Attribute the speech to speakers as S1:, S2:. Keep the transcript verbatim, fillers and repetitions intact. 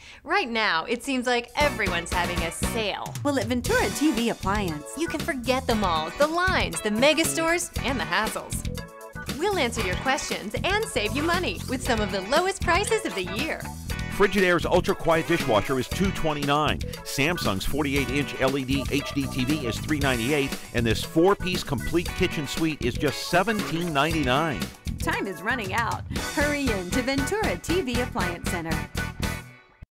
S1: Right now, it seems like everyone's having a sale.
S2: Well, at Ventura T V Appliance,
S1: You can forget the malls, the lines, the mega stores, and the hassles. We'll answer your questions and save you money with some of the lowest prices of the year.
S3: Frigidaire's Ultra Quiet Dishwasher is two hundred twenty-nine dollars. Samsung's forty-eight inch L E D H D T V is three hundred ninety-eight dollars, and this four-piece complete kitchen suite is just seventeen ninety-nine.
S2: time is running out. Hurry in to Ventura T V Appliance Center.